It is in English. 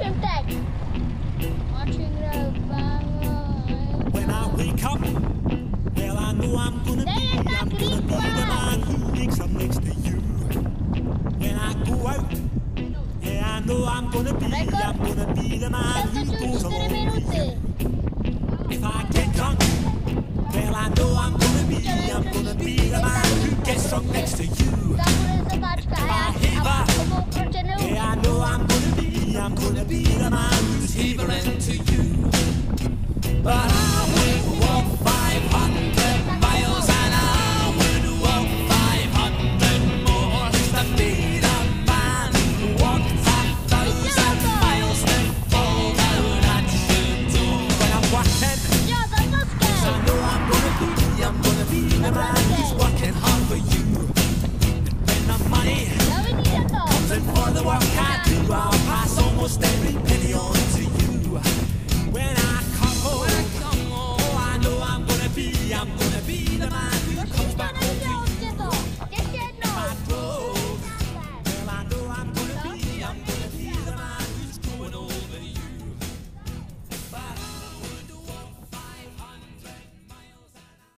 čem teď? When I wake up, well I know I'm gonna be the man who wakes up next to you. When I go out, yeah I know I'm gonna be the man who goes along with you. If I get drunk, well I know I'm gonna be the man who gets drunk next to you. If I heaver, yeah I know I'm gonna be the man who's heavering to you. But I would walk 500 miles and I would walk 500 more just to be the man who walked 1,000 miles to fall down at your door. When I'm working, cause I know I'm gonna be the man who's working hard for you. And when the money comes in for the work I do, I'll pass almost every